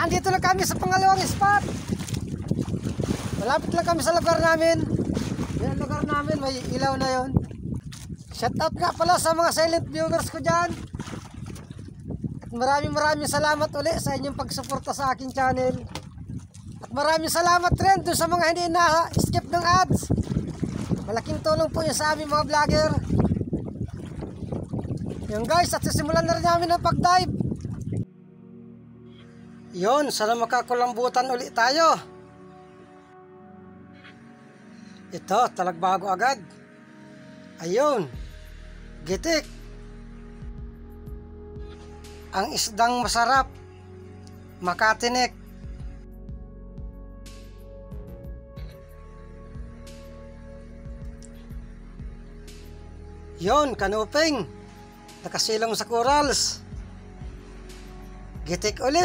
Nandito na kami sa pangalawang spot. Malapit lang kami sa lugar namin. Yan lugar namin, may ilaw na yon. Shout out nga pala sa mga silent viewers ko dyan. At maraming salamat uli sa inyong pagsuporta sa aking channel. At maraming salamat rin dun sa mga hindi na-skip ng ads. Malaking tulong po yun sa aming mga vlogger. Yun guys, at sisimulan na rin namin ang pag-dive. Yun, sana makakulambutan ulit tayo. Ito, talagbago agad. Ayun, gitik. Ang isdang masarap, makatinik. Yun, kanuping. Nakasilong sa corals. Gitik uli.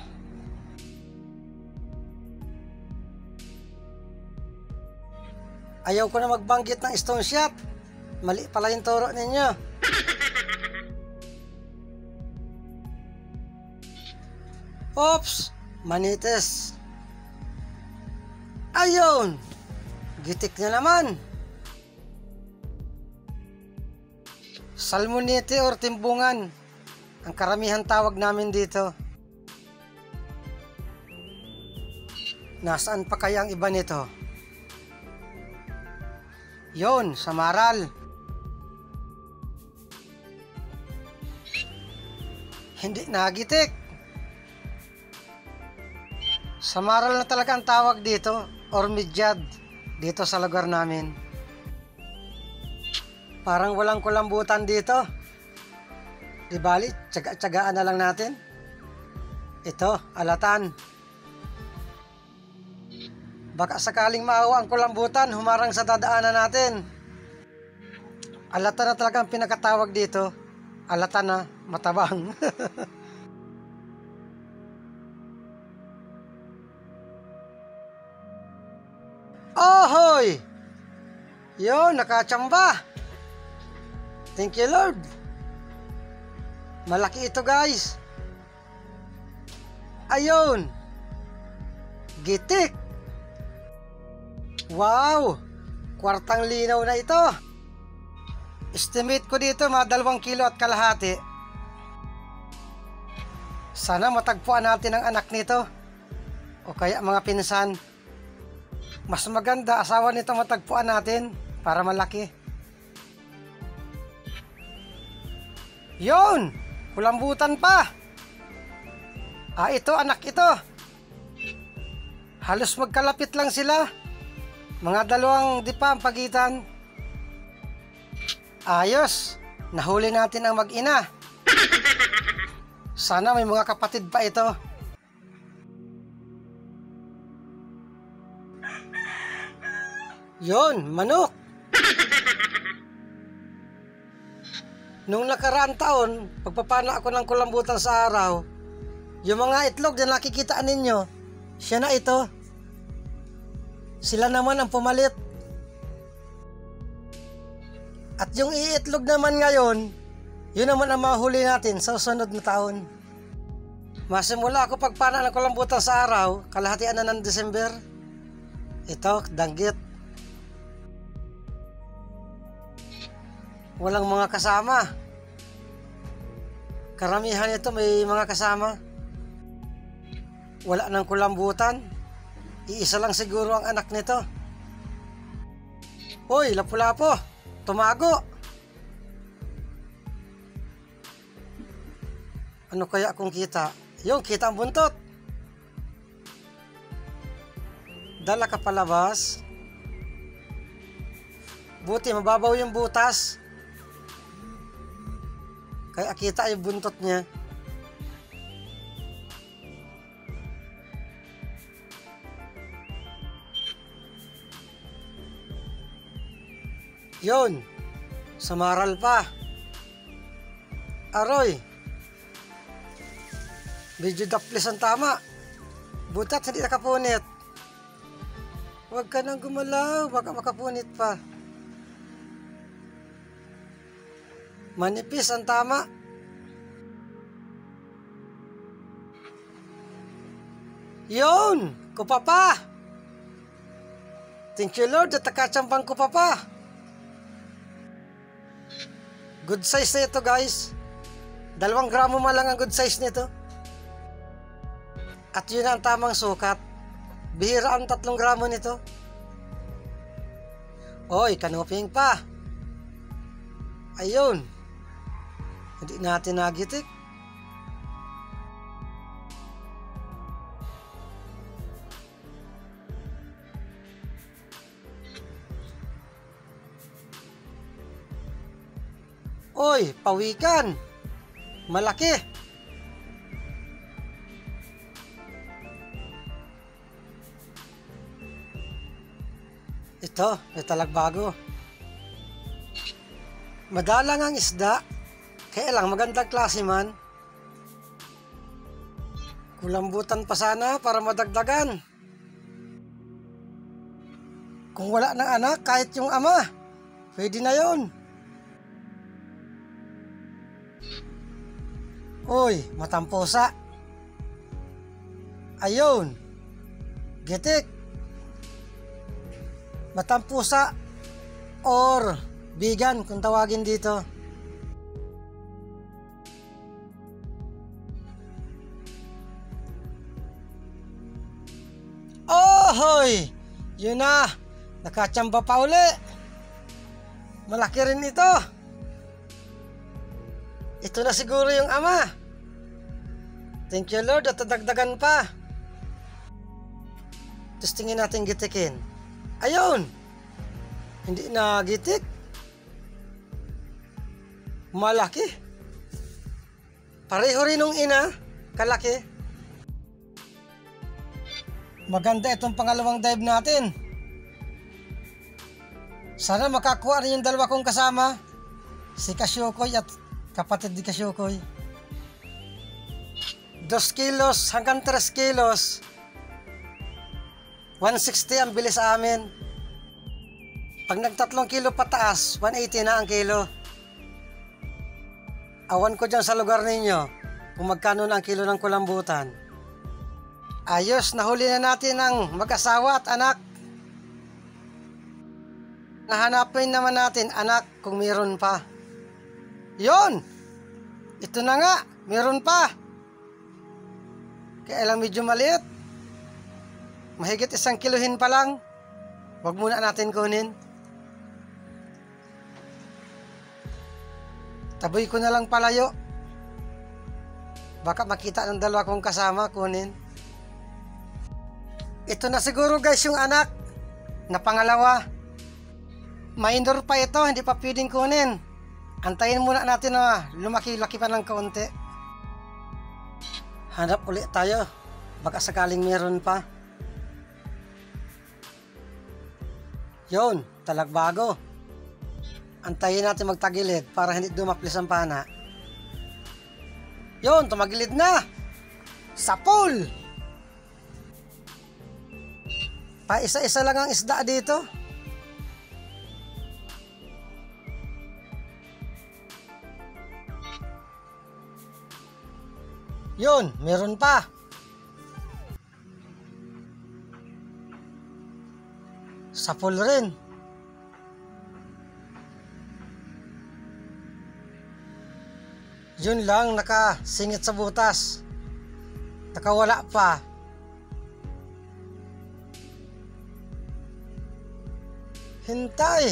Ayaw ko na magbanggit ng stone shot. Mali pala yung turo ninyo. Oops, manites. Ayun, gitik na naman. Salmonite or timbungan, ang karamihan tawag namin dito. Nasaan pa kaya ang iba nito? Yon, sa maral. Hindi nagitik. Sa maral na talaga ang tawag dito, or midyad, dito sa lugar namin. Parang walang kulambutan dito. Di bali, tsaga-tsagaan na lang natin. Ito, alatan. Baka sakaling maawa ang kulambutan, humarang sa dadaanan natin. Alatan na talagang pinakatawag dito. Alatan na matabang. Ohoy! Yun, nakachamba. Thank you Lord. Malaki ito guys. Ayun, gitik. Wow, kwartang linaw na ito. Estimate ko dito mga 2 kilo at kalahati. Sana matagpuan natin ang anak nito, o kaya mga pinsan. Mas maganda asawa nito matagpuan natin para malaki. Yun, kulambutan pa. Ito anak ito. Halos magkalapit lang sila. Mga 2 dipa ang pagitan. Ayos, nahuli natin ang mag-ina. Sana may mga kapatid pa ito. Yun, manok. Nung nakaraang taon, pagpapana ako ng kulambutan sa araw, yung mga itlog na nakikita ninyo, siya na ito. Sila naman ang pumalit. At yung iitlog naman ngayon, yun naman ang mahuli natin sa susunod na taon. Masimula ako pagpana ng kulambutan sa araw, kalahatian na ng December. Ito, danggit. Walang mga kasama. Karamihan ito may mga kasama. Wala nang kulambutan. Iisa lang siguro ang anak nito. Hoy, lapu-lapo, tumago. Ano kaya kung kita? Yung kita ang buntot. Dala ka palabas. Buti mababaw yung butas. Kaya kita yung buntot niya. Yun, samaral pa. Aroy, medyo daplis ang tama. Butat hindi nakapunit. Huwag ka nang gumalaw, baka makapunit pa. Manipis ang tama. Yun, kupapa. Thank you Lord at nakachampang kupapa. Good size na ito guys. 2 gramo man lang ang good size nito. At yun ang tamang sukat. Bihira ang 3 gramo nito. Oy, kanuping pa. Ayun. Hindi natin nagitik. Oy, pawikan. Malaki. Ito, may talagbago. Madalang ang isda. Kaya lang magandang klase man. Kulambutan pa sana para madagdagan. Kung wala ng anak, kahit yung ama, pwede na yon. Uy, matamposa. Ayun. Gitik. Matampusa or bigan kung tawagin dito. Oh, hoy! Yun na. Nakachamba pa uli. Malaki rin ito. Ito na siguro yung ama. Thank you Lord at dadagdagan pa. Tapos tingin natin gitikin. Ayun. Hindi na gitik. Malaki. Pareho rin nung ina. Kalaki. Maganda itong pangalawang dive natin. Sana makakuha rin yung 2 kong kasama. Si Kasyukoy at kapatid ni Kasyukoy. 2 kilos hanggang 3 kilos. 160 ang bilis sa amin. Pag nag 3 kilo pataas, 180 na ang kilo. Awan ko dyan sa lugar ninyo kung magkano na ang kilo ng kulambutan. Ayos, nahuli na natin ang mag-asawa at anak. Nahanapin naman natin anak kung meron pa. Yon! Ito na nga, meron pa. Kaya lang medyo maliit. Mahigit 1 kilohin pa lang. Huwag muna natin kunin. Taboy ko na lang palayo. Baka makita ng 2 kong kasama kunin. Ito na siguro guys yung anak na pangalawa. Minor pa ito, hindi pa pwedeng kunin. Antayin muna natin na lumaki-laki pa ng kaunti. Hanap ulit tayo. Baka sakaling meron pa. Yun, talagbago. Antayin natin magtagilid para hindi dumaplis ang pana. Yun, tumagilid na. Sapul! Pa isa-isa lang ang isda dito. Yun, meron pa. Sapul rin. Yun lang, nakasingit sa butas. Nakawala pa. Hintay.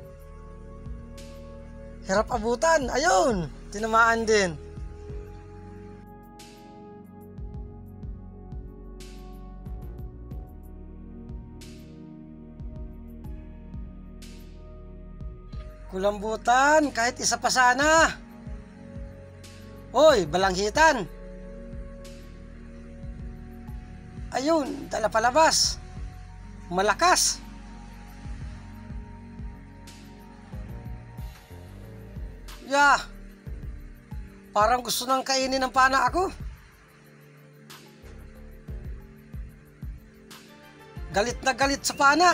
Hirap abutan. Ayun, tinamaan din. Kulambutan, kahit isa pa sana. Hoy, balanghitan. Ayun, dala palabas. Malakas. Yeah. Parang gusto nang kainin ng pana ako. Galit na galit sa pana.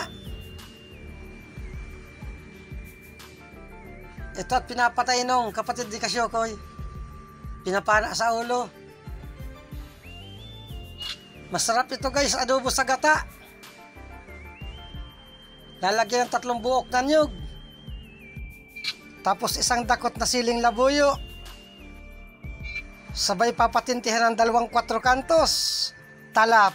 Ito at pinapatay nung kapatid ni Kasyukoy. Pinapana sa ulo. Masarap ito guys, adobo sa gata. Lalagyan ng 3 buok na niyog. Tapos 1 dakot na siling labuyo. Sabay papatintihan ng 2 4 kantos. Talap.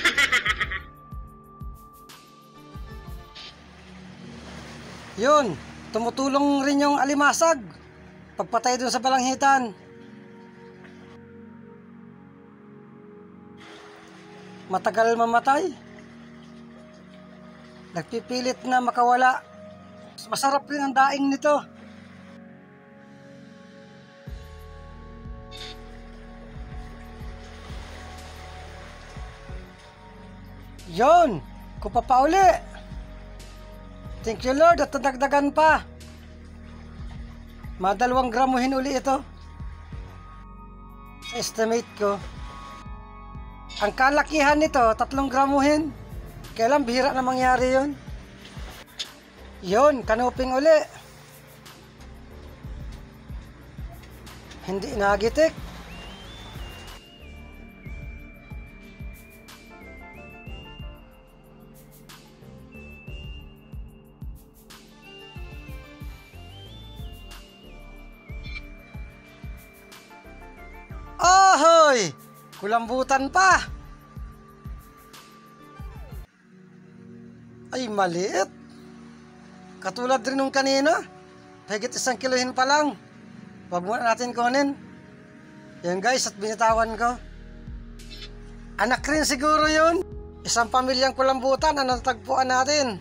Yun, tumutulong rin yung alimasag. Pagpatay dun sa balanghitan. Matagal mamatay. Nagpipilit na makawala. Masarap rin ang daing nito. Yun, kupa pa uli. Thank you Lord at nadagdagan pa. Mga 2 gramuhin uli ito. Sa estimate ko. Ang kalakihan nito, 3 gramuhin. Kailan bihira na mangyari yun. Yun, kanuping uli. Hindi nagitik. Ahoy! Kulambutan pa. Ay, maliit. Katulad rin nung kanina. Higit 1 kilohin pa lang. Huwag muna natin kunin. Yan guys, at binitawan ko. Anak rin siguro yun. Isang pamilyang kulambutan na natagpuan natin.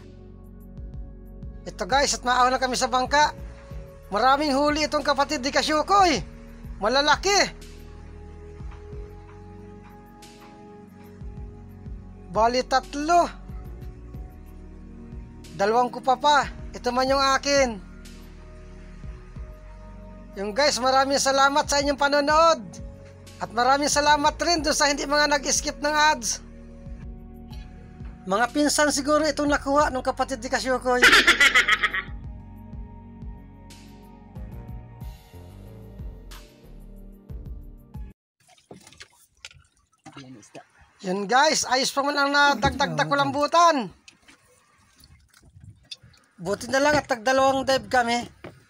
Ito guys, at maaw na kami sa bangka. Maraming huli itong kapatid ni Kasyukoy. Malalaki. Bali 3. 2 ko pa. Ito man yung akin. Yung guys, maraming salamat sa inyong panonood. At maraming salamat rin doon sa hindi mga nag-skip ng ads. Mga pinsan siguro itong nakuha ng kapatid ni Kasyukoy. Yan guys, ayos pa man ang nadagdag na kulambutan. Buti na lang at tag-2 dive kami.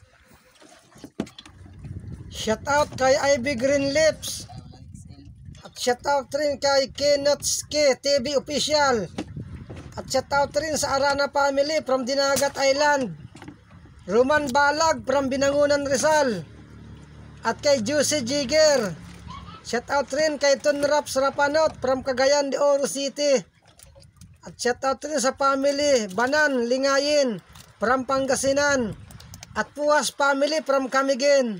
Shout out kay Ivy Green Lips. At shout out rin kay Kenotski TV Official. At shout out rin sa Arana Family from Dinagat Island. Roman Balag from Binangunan Rizal. At kay Juicy Jigger. Shout out rin kay Tunraps Rapanot from Cagayan de Oro City. At shout out rin sa family Banan Lingayin from Pangasinan. At Puas family from Camiguin.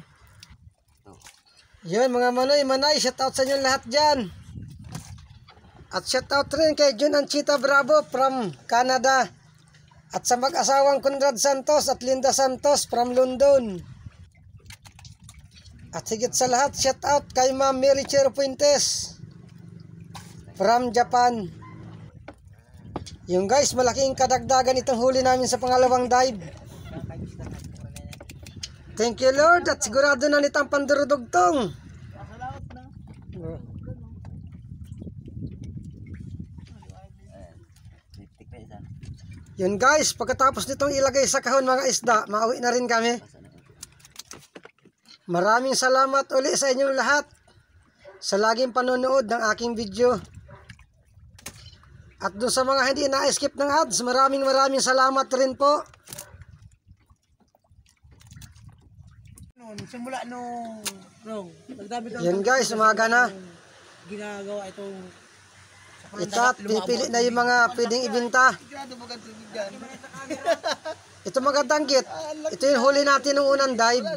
Yun mga manay, shout out sa inyo lahat dyan. At shout out rin kay Jun Anchita Bravo from Canada. At sa mag-asawang Conrad Santos at Linda Santos from London. At higit sa lahat, shout out kay Ma'am Mary Chero Puentes from Japan. Yung guys, malaking kadagdagan itong huli namin sa pangalawang dive. Thank you Lord at sigurado na nitang pandurudugtong. Yun guys, pagkatapos nitong ilagay sa kahon mga isda, mauwi na rin kami. Maraming salamat uli sa inyong lahat sa laging panonood ng aking video. At doon sa mga hindi na-skip ng ads, maraming salamat rin po. Simula nung Yan guys, umaga na. Ginagawa itong Itat, pipili na yung mga pwedeng ibenta. Ito magandang git. Ito yung huli natin ng unang dive.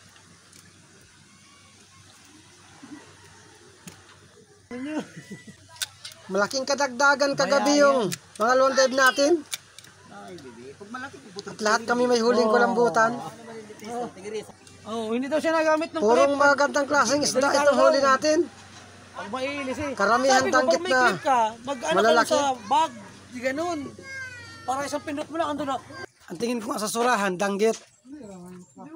Malaking kadagdagan kagabi yung mga long dive natin. At lahat kami may huling kulambutan. Oh, hindi daw siya nagamit ng Purong magandang klaseng isda itong huli natin. Pag mailis eh. Karamihan danggit na malalaki. Sa bag, di ganun. Para isang pindot mo lang, ando na. Ang tingin ko nga sa surahan, danggit.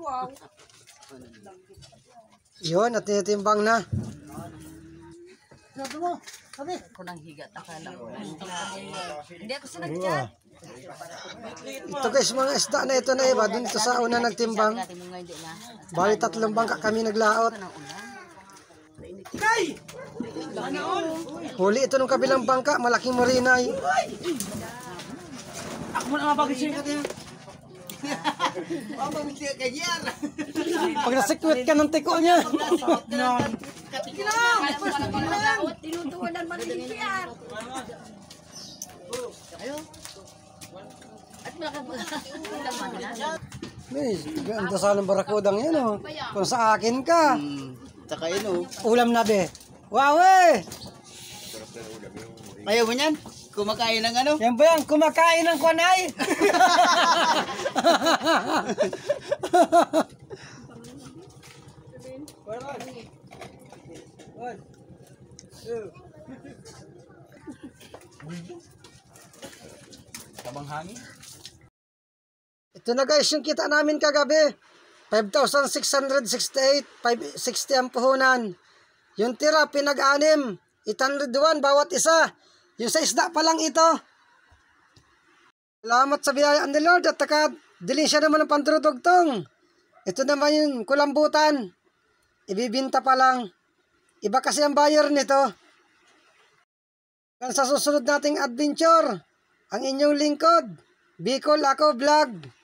Yun, at tinitimbang na. Sabi mo, sabi. Ako nang higa, akala ko. Hindi ako sinagchat. Ito guys, mga isda na ito na iba. Dun ito sa una nagtimbang. Bali 3 bangka kami naglaot. Huli ito nung kabilang bangka, malaking marinay. Ako mo na mabagay siya. Pag nasikwit ka ng tiko niya. Tinutuwanan man din siya. At Ang dasal ng barakudang yan oh. Kung sa akin ka. Tsaka yun oh. Ulam na be. Wow eh. Ayaw mo yan? Kumakain ng ano? Yan ba yan? Kumakain ng kwanay. Tabang hangin? Ito na guys yung kita namin kagabi. 5,668, 560 ang puhunan. Yung tira pinag-anim, 801 bawat isa. Yung sa isda pa lang ito. Salamat sa biyayaan ni Lord at dilin siya naman ng panturutugtong. Ito naman yung kulambutan. Ibibinta pa lang. Iba kasi ang buyer nito. Sa susunod nating adventure, ang inyong lingkod, Bicol Ako Vlog.